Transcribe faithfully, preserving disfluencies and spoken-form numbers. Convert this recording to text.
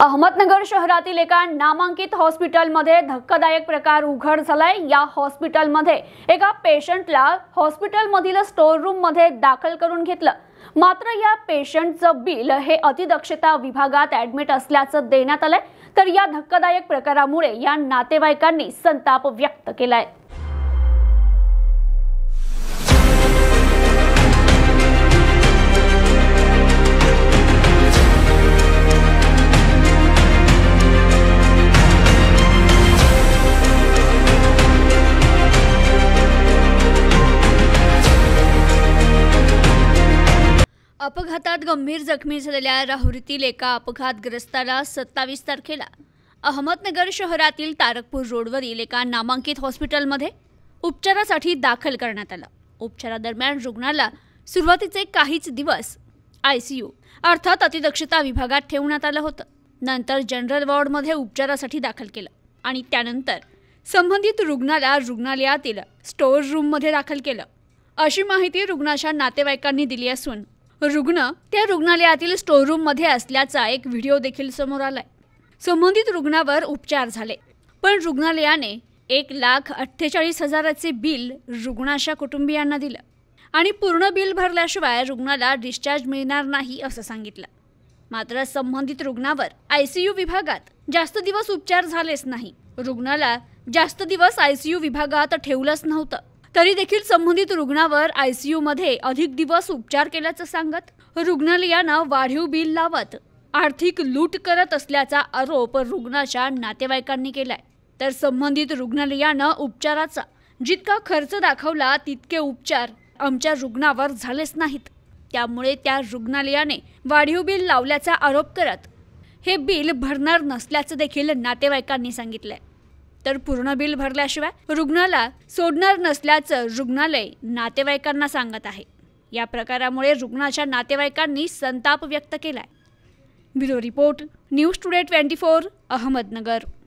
अहमदनगर शहरातील एका नामांकित हॉस्पिटलमध्ये धक्कादायक प्रकार उघड झालाय। या हॉस्पिटलमध्ये एका पेशंटला हॉस्पिटलमधील स्टोर रूम मध्ये दाखल करून घेतलं। मात्र या पेशंटचं बिल हे अतिदक्षता विभागात ऍडमिट असल्याचं देण्यात आलंय। तर या धक्कादायक प्रकारामुळे या नातेवाईकांनी संताप व्यक्त केलाय। अपघातात गंभीर जखमी झालेल्या राहुरीतील एका अपघातग्रस्ताला सत्तावीस तारखेला अहमदनगर शहरातील तारकपूर रोडवरील एका नामांकित हॉस्पिटलमध्ये उपचारासाठी दाखल करण्यात आलं। उपचारादरम्यान रुग्णाला सुरुवातीचे काहीच दिवस आयसीयू अर्थात अतिदक्षता विभागात ठेवण्यात आलं होतं। नंतर जनरल वॉर्डमध्ये उपचारासाठी दाखल केलं आणि त्यानंतर संबंधित रुग्णाला रुग्णालयातील स्टोर रूममध्ये दाखल केलं, अशी माहिती रुग्णाच्या नातेवाईकांनी दिली असून रुग्ण त्या रुग्णालयातील स्टोर रूम मध्ये असल्याचा एक व्हिडिओ देखील समोर आलाय। संबंधित रुग्णावर उपचार झाले, पण रुग्णालयाने एक लाख अठ्ठेचाळीस हजाराचे बिल रुग्णाच्या कुटुंबियांना दिलं आणि पूर्ण बिल भरल्याशिवाय रुग्णाला डिस्चार्ज मिळणार नाही असं सांगितलं। मात्र संबंधित रुग्णावर आयसीयू विभागात जास्त दिवस उपचार झालेच नाही। रुग्णाला जास्त दिवस आयसीयू विभागात ठेवलंच नव्हतं, तरी देखील संबंधित रुग्णावर आयसीयू मध्ये अधिक दिवस उपचार केल्याचं सांगत रुग्णालयानं वाढीव बिल लावत आर्थिक लूट करत असल्याचा आरोप रुग्णाच्या नातेवाईकांनी केलाय। तर संबंधित रुग्णालयानं उपचाराचा जितका खर्च दाखवला तितके उपचार आमच्या रुग्णावर झालेच नाहीत, त्यामुळे त्या रुग्णालयाने वाढीव बिल लावल्याचा आरोप करत हे बिल भरणार नसल्याचं देखील नातेवाईकांनी सांगितलंय। तर पूर्ण बिल भरल्याशिवाय रुग्णाला सोडणार नसल्याचं रुग्णालय नातेवाईकांना सांगत आहे। या प्रकारामुळे रुग्णाच्या नातेवाईकांनी संताप व्यक्त केलाय। Bureau report, news today twenty four, Ahmednagar.